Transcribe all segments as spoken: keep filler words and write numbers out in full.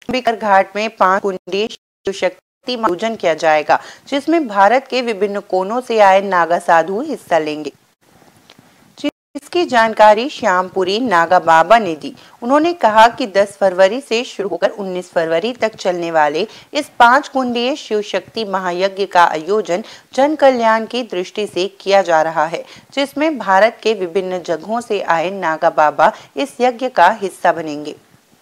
अंबिका घाट में पांच कुंडी शिव शक्ति पूजन किया जाएगा, जिसमें भारत के विभिन्न कोनों से आए नागा साधु हिस्सा लेंगे। इसकी जानकारी श्यामपुरी नागा बाबा ने दी। उन्होंने कहा कि दस फरवरी से शुरू होकर उन्नीस फरवरी तक चलने वाले इस पांच कुंडीय शिव शक्ति महायज्ञ का आयोजन जन कल्याण की दृष्टि से किया जा रहा है, जिसमें भारत के विभिन्न जगहों से आए नागा बाबा इस यज्ञ का हिस्सा बनेंगे।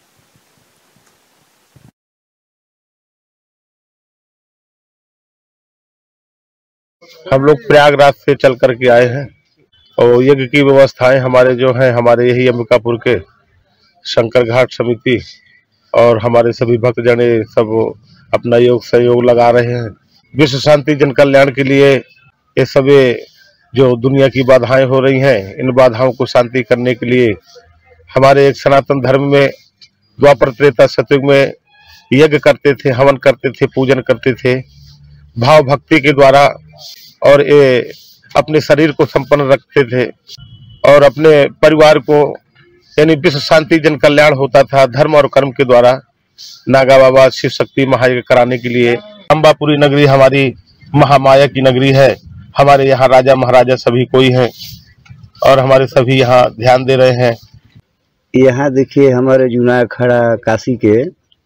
हम लोग प्रयागराज से चल करके आए हैं और यज्ञ की व्यवस्थाएं हमारे जो हैं हमारे यही अंबिकापुर के शंकर घाट समिति और हमारे सभी भक्तजन सब अपना योग सहयोग लगा रहे हैं। विश्व शांति जन कल्याण के लिए ये सभी जो दुनिया की बाधाएं हो रही हैं, इन बाधाओं को शांति करने के लिए हमारे एक सनातन धर्म में द्वापर त्रेता सतयुग में यज्ञ करते थे, हवन करते थे, पूजन करते थे भाव भक्ति के द्वारा, और ये अपने शरीर को संपन्न रखते थे और अपने परिवार को, यानी विश्व शांति जन कल्याण होता था धर्म और कर्म के द्वारा। नागा बाबा शिव शक्ति महायज्ञ कराने के लिए अंबापुरी नगरी हमारी महामाया की नगरी है। हमारे यहाँ राजा महाराजा सभी कोई हैं और हमारे सभी यहाँ ध्यान दे रहे हैं। यहाँ देखिए हमारे जूना खड़ा काशी के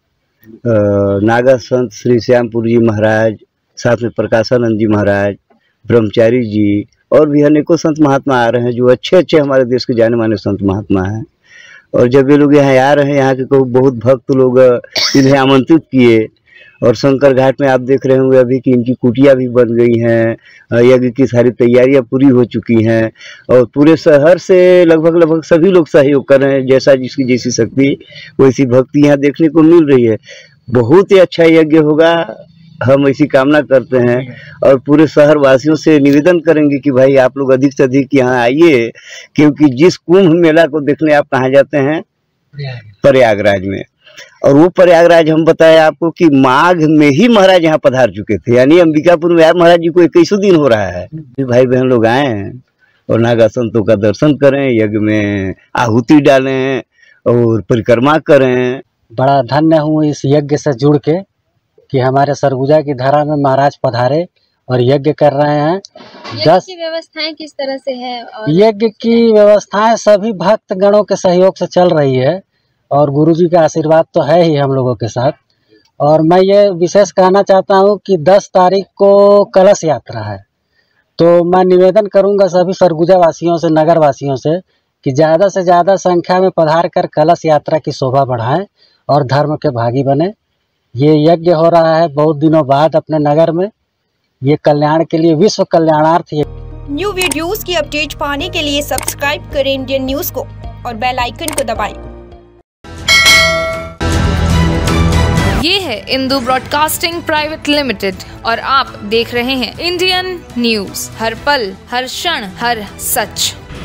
नागा संत श्री श्यामपुरी जी महाराज, साथ में प्रकाशानंद जी महाराज, ब्रह्मचारी जी और भी अनेकों संत महात्मा आ रहे हैं जो अच्छे अच्छे हमारे देश के जाने माने संत महात्मा हैं। और जब ये लोग यहाँ आ रहे हैं, यहाँ के बहुत भक्त लोग इन्हें आमंत्रित किए और शंकर घाट में आप देख रहे होंगे अभी कि इनकी कुटिया भी बन गई हैं, यज्ञ की सारी तैयारियां पूरी हो चुकी हैं और पूरे शहर से लगभग लगभग सभी लोग सहयोग कर रहे हैं। जैसा जिसकी जैसी शक्ति वैसी भक्ति यहाँ देखने को मिल रही है। बहुत ही अच्छा यज्ञ होगा, हम ऐसी कामना करते हैं और पूरे शहर वासियों से निवेदन करेंगे कि भाई आप लोग अधिक से अधिक यहाँ आइए, क्योंकि जिस कुंभ मेला को देखने आप कहाँ जाते हैं, प्रयागराज में। और वो प्रयागराज हम बताए आपको कि माघ में ही महाराज यहाँ पधार चुके थे, यानी अंबिकापुर में महाराज जी को इक्कीसों दिन हो रहा है। भाई बहन लोग आए हैं और नागा संतों का दर्शन करें, यज्ञ में आहुति डालें और परिक्रमा करें। बड़ा धन्य हूँ इस यज्ञ से जुड़ के कि हमारे सरगुजा की धरा में महाराज पधारे और यज्ञ कर रहे हैं। दस की व्यवस्थाएं किस तरह से है? और यज्ञ की व्यवस्थाएं सभी भक्त गणों के सहयोग से चल रही है और गुरुजी का आशीर्वाद तो है ही हम लोगों के साथ। और मैं ये विशेष कहना चाहता हूँ कि दस तारीख को कलश यात्रा है, तो मैं निवेदन करूंगा सभी सरगुजा वासियों से, नगर वासियों से कि ज़्यादा से ज़्यादा संख्या में पधार कर कलश यात्रा की शोभा बढ़ाएं और धर्म के भागी बने। ये यज्ञ हो रहा है बहुत दिनों बाद अपने नगर में, ये कल्याण के लिए, विश्व कल्याणार्थ। न्यू वीडियोस की अपडेट पाने के लिए सब्सक्राइब करें इंडियन न्यूज को और बेल आइकन को दबाएं। ये है इंदू ब्रॉडकास्टिंग प्राइवेट लिमिटेड और आप देख रहे हैं इंडियन न्यूज, हर पल, हर क्षण, हर सच।